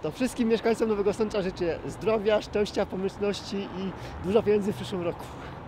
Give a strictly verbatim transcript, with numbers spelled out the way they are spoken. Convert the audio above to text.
to wszystkim mieszkańcom Nowego Sącza życzę zdrowia, szczęścia, pomyślności i dużo pieniędzy w przyszłym roku.